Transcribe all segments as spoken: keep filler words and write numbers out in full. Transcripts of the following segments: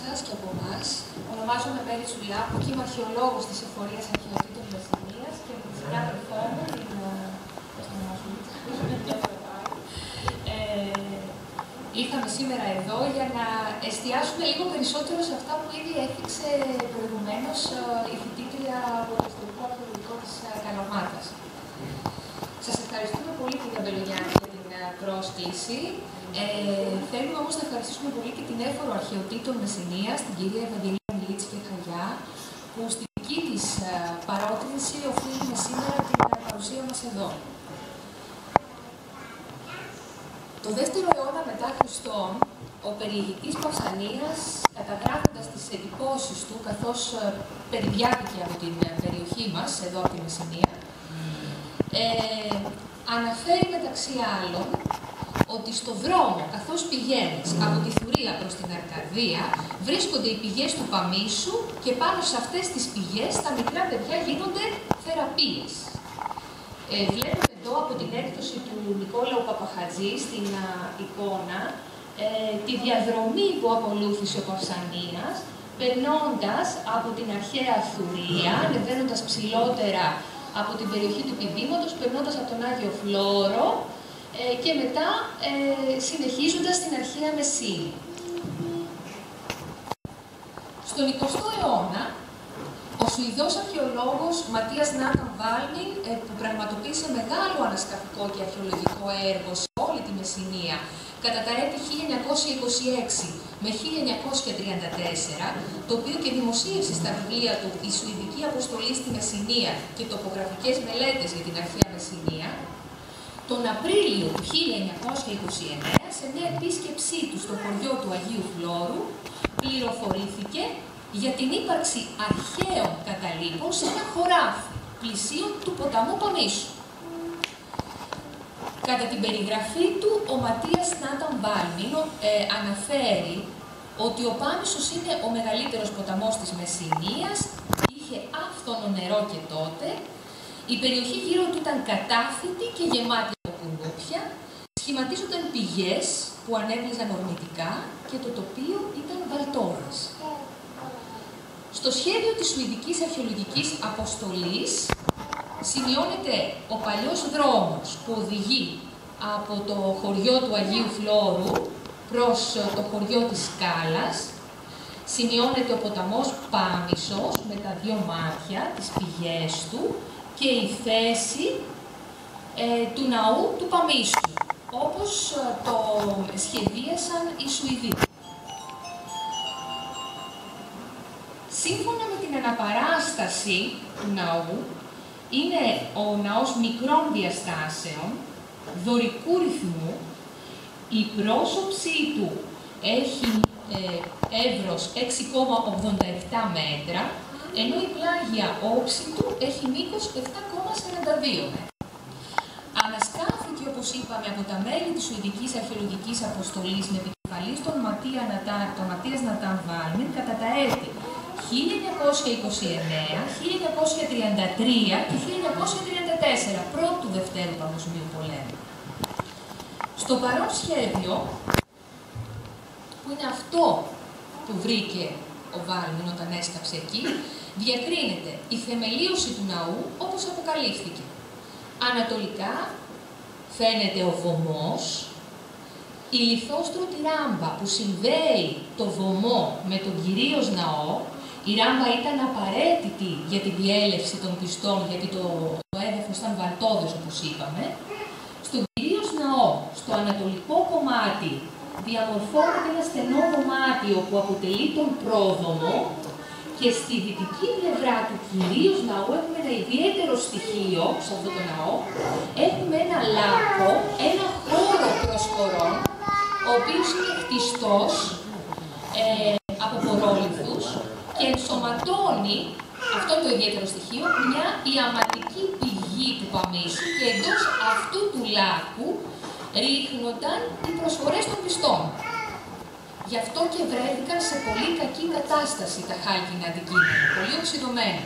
σας και από εμάς. Ονομάζομαι Μέρη Τσουλάκου και είμαι αρχαιολόγος της Εφορίας Αρχαιοτήτων Μεσσηνίας και με τη συνάδελφό μου, την... ε, ήρθαμε σήμερα εδώ για να εστιάσουμε λίγο περισσότερο σε αυτά που ήδη έθιξε προηγουμένως η φοιτήτρια από το Ιστορικό Αρχαιολογικό της Καλαμάτας. Σας ευχαριστούμε πολύ, κυρία Μπελογιάννη, για την πρόσκληση. Ε, θέλουμε όμως να ευχαριστήσουμε πολύ και την Έφορο Αρχαιοτήτων Μεσσηνίας, την κυρία Ευαγγελία Μιλίτση και Χαγιά, που στη δική της παρότρινση οφείλουμε σήμερα την παρουσία μας εδώ. Το δεύτερο αιώνα μετά Χριστόν, ο περιηγητής Παυσανίας, καταγράφοντας τις εντυπώσεις του, καθώς περιδιάθηκε από την περιοχή μας, εδώ από τη Μεσσηνία, ε, αναφέρει μεταξύ άλλων ότι στο δρόμο, καθώς πηγαίνεις από τη Θουρία προς την Αρκαδία, βρίσκονται οι πηγές του Παμίσου και πάνω σε αυτές τις πηγές τα μικρά παιδιά γίνονται θεραπείες. Ε, βλέπετε εδώ από την έκδοση του Νικόλαου Παπαχατζή στην α, εικόνα ε, τη διαδρομή που ακολούθησε ο Παυσανίας, περνώντας από την αρχαία Θουρία, ανεβαίνοντας ψηλότερα από την περιοχή του Πηδήματος, περνώντας από τον Άγιο Φλόρο ε, και μετά ε, συνεχίζοντας στην αρχαία Μεσίνη. Στον εικοστό αιώνα, ο Σουηδός αρχαιολόγος Ματίας Νάταν Βάλμιν, ε, που πραγματοποίησε μεγάλο ανασκαφικό και αρχαιολογικό έργο σε όλη τη Μεσσηνία, κατά τα έτη χίλια εννιακόσια είκοσι έξι με χίλια εννιακόσια τριάντα τέσσερα, το οποίο και δημοσίευσε στα βιβλία του «Η Σουηδική Αποστολή στη Μεσσηνία» και «Τοπογραφικές μελέτες για την αρχαία Μεσσηνία», τον Απρίλιο του χίλια εννιακόσια είκοσι εννέα, σε μια επίσκεψή του στο χωριό του Αγίου Φλόρου, πληροφορήθηκε για την ύπαρξη αρχαίων καταλήπων σε ένα χωράφι πλησίων του ποταμού Παμίσου. Κατά την περιγραφή του, ο Ματίας Νάταν Βάλμιν ε, αναφέρει ότι ο Πάμισος είναι ο μεγαλύτερος ποταμός της Μεσσηνίας, είχε άφθονο νερό και τότε, η περιοχή γύρω του ήταν κατάφυτη και γεμάτη από κουνούπια, σχηματίζονταν πηγές που ανέβλυζαν ορμητικά και το τοπίο ήταν βαλτόρας. Στο σχέδιο της Σουηδικής Αρχαιολογικής Αποστολής σημειώνεται ο παλιός δρόμος που οδηγεί από το χωριό του Αγίου Φλόρου προς το χωριό της Σκάλας. Σημειώνεται ο ποταμός Πάμισος με τα δύο μάτια, τις πηγές του και η θέση ε, του ναού του Παμίσου, όπως το σχεδίασαν οι Σουηδοί. Σύμφωνα με την αναπαράσταση του ναού, είναι ο ναός μικρών διαστάσεων, δωρικού ρυθμού, η πρόσωψή του έχει ε, εύρος έξι κόμμα ογδόντα επτά μέτρα, ενώ η πλάγια όψη του έχει μήκος επτά κόμμα σαράντα δύο μέτρα. Ανασκάφηκε, όπως είπαμε, από τα μέλη της Σουηδικής Αρχαιολογικής Αποστολής με επικεφαλής τον Ματίας Νάταν Βάλμιν κατά τα έτη χίλια εννιακόσια είκοσι εννέα, χίλια εννιακόσια τριάντα τρία και χίλια εννιακόσια τριάντα τέσσερα, πρώτου του Δευτέρου Παγκοσμίου Πολέμου. Στο παρόν σχέδιο, που είναι αυτό που βρήκε ο Βάλμιν όταν έσκαψε εκεί, διακρίνεται η θεμελίωση του ναού όπως αποκαλύφθηκε. Ανατολικά φαίνεται ο βωμός, η λιθόστρωτη ράμπα που συνδέει το βωμό με τον κυρίως ναό. Η ράμπα ήταν απαραίτητη για τη διέλευση των πιστών, γιατί το, το έδαφος ήταν βαλτόδες, όπως είπαμε. Στον κυρίως ναό, στο ανατολικό κομμάτι, διαμορφώνεται ένα στενό δωμάτιο που αποτελεί τον πρόδομο και στη δυτική πλευρά του κυρίως ναού έχουμε ένα ιδιαίτερο στοιχείο, σε αυτό το ναό, έχουμε ένα λάκκο, ένα χώρο προσχωρών, ο οποίος είναι χτιστός ε, από πορόλιθους και ενσωματώνει αυτό το ιδιαίτερο στοιχείο μια ιαματική πηγή του Παμίσου και εντός αυτού του λάκκου ρίχνονταν οι προσφορές των πιστών. Γι' αυτό και βρέθηκαν σε πολύ κακή κατάσταση τα χάλκινα αντικείμενα, πολύ οξυδωμένα.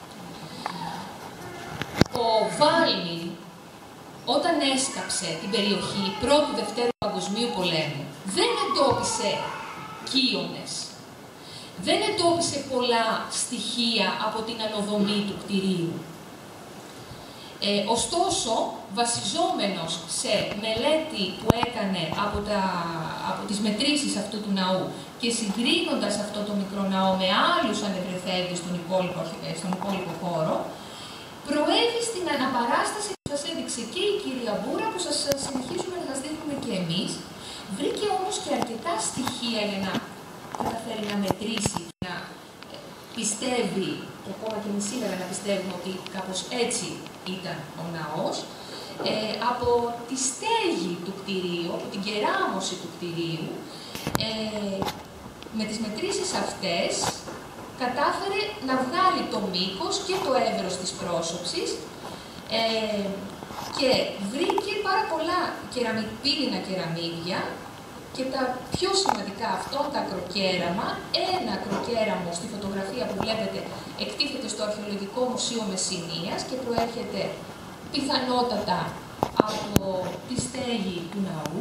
Ο Βάλμιν, όταν έσκαψε την περιοχή πρώτου Δευτέρου Παγκοσμίου Πολέμου, δεν εντόπισε κύονες. δεν εντόπισε πολλά στοιχεία από την ανοδομή του κτηρίου. Ε, ωστόσο, βασιζόμενος σε μελέτη που έκανε από, τα, από τις μετρήσεις αυτού του ναού και συγκρίνοντας αυτό το μικρό ναό με άλλους ανεβρεθέντες στον υπόλοιπο, στον υπόλοιπο χώρο, προέβη στην αναπαράσταση που σας έδειξε και η κυρία Μπούρα, που σας συνεχίζουμε να σας δείχνουμε και εμείς. Βρήκε όμως και αρκετά στοιχεία για να καταφέρει να μετρήσει και να πιστεύει, και ακόμα και εμείς σήμερα να πιστεύουμε ότι κάπως έτσι ήταν ο ναός, ε, από τη στέγη του κτηρίου, από την κεράμωση του κτηρίου, ε, με τις μετρήσεις αυτές κατάφερε να βγάλει το μήκος και το εύρος της πρόσωψης ε, και βρήκε πάρα πολλά κεραμι, πύληνα κεραμίδια και τα πιο σημαντικά αυτό, τα ακροκέραμα. Ένα ακροκέραμο στη φωτογραφία που βλέπετε εκτίθεται στο Αρχαιολογικό Μουσείο Μεσσηνίας και προέρχεται πιθανότατα από τη στέγη του ναού.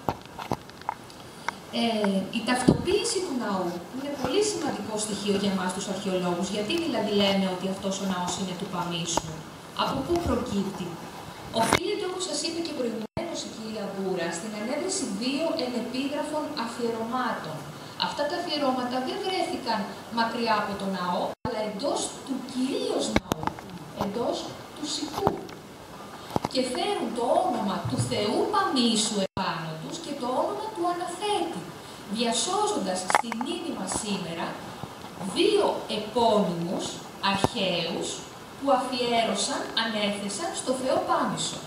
Ε, η ταυτοποίηση του ναού είναι πολύ σημαντικό στοιχείο για εμάς τους αρχαιολόγους. Γιατί δηλαδή λέμε ότι αυτός ο ναός είναι του Παμίσου? Από πού προκύπτει? Οφείλεται, όπως σας είπε και προηγουμένως η κυρία Μπούρα, στην ανέβρεση δύο ενεπίγραφων αφιερωμάτων. Αυτά τα αφιερώματα δεν βρέθηκαν μακριά από τον ναό, αλλά εντός του κυρίως ναού, εντός του Σικού. Και φέρουν το όνομα του Θεού Παμίσου επάνω τους και το όνομα του αναθέτη, διασώζοντας στη μνήμη μας σήμερα δύο επώνυμους αρχαίους που αφιέρωσαν, ανέθεσαν στο Θεό Πάμισο.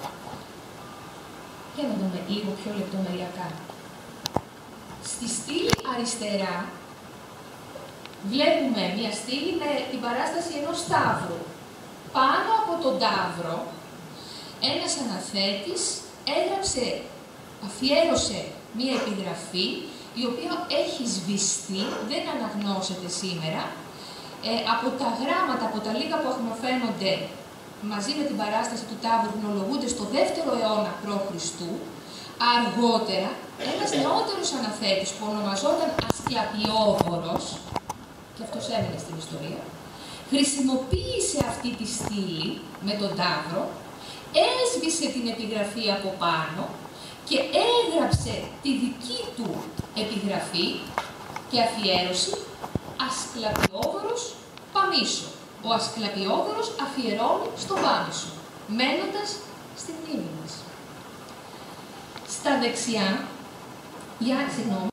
Για να δούμε λίγο πιο λεπτομεριακά. Στη στήλη αριστερά βλέπουμε μια στήλη με την παράσταση ενός ταύρου. Πάνω από τον ταύρο ένας αναθέτης έγραψε, αφιέρωσε μία επιγραφή η οποία έχει σβηστεί, δεν αναγνώσεται σήμερα. Ε, από τα γράμματα, από τα λίγα που αχνοφαίνονται μαζί με την παράσταση του ταύρου, γνολογούνται στο δεύτερο αιώνα προ Χριστού. Αργότερα, ένας νεότερος αναθέτης που ονομαζόταν Ασκλαπιόβορος, και αυτός έμεινε στην ιστορία, χρησιμοποίησε αυτή τη στήλη με τον ταύρο, έσβησε την επιγραφή από πάνω και έγραψε τη δική του επιγραφή και αφιέρωση Ασκλαπιόβορος Παμίσο. Ο Ασκλαπιόβορος αφιερώνει στον Πάμισο, μένοντας στη μνήμη μας. Στα δεξιά, για συγγνώμη,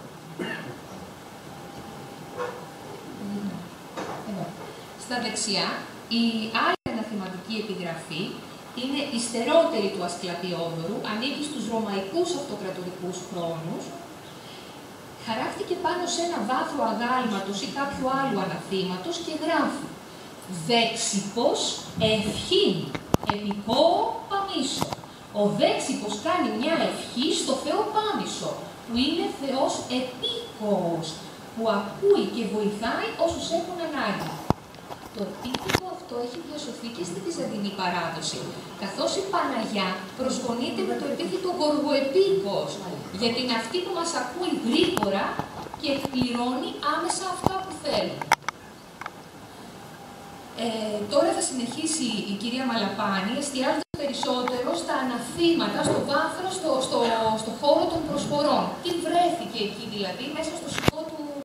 στα δεξιά, η άλλη αναθηματική επιγραφή είναι υστερότερη του Ασκλαπιόβορου, ανήκει στους ρωμαϊκούς αυτοκρατορικούς χρόνους, χαράχτηκε πάνω σε ένα βάθρο αγάλματος ή κάποιου άλλου αναθήματος και γράφει «Δέξιπος ευχήν επικό Παμίσο». Ο Δέξιπος κάνει μια ευχή στο Θεό Πάμισο, που είναι Θεός επίκοος, που ακούει και βοηθάει όσους έχουν ανάγκη. Το επίθετο αυτό έχει διασωθεί και στη Βυζαντινή παράδοση, καθώς η Παναγιά προσφωνείται με το επίθετο Γοργοεπίκος, γιατί είναι αυτή που μας ακούει γρήγορα και εκπληρώνει άμεσα αυτά που θέλει. Ε, τώρα θα συνεχίσει η κυρία Μαλαπάνη, εστιάζοντας περισσότερο στα αναθήματα, στο βάθρο, στο, στο, στο χώρο των προσφορών. Τι βρέθηκε εκεί δηλαδή, μέσα στο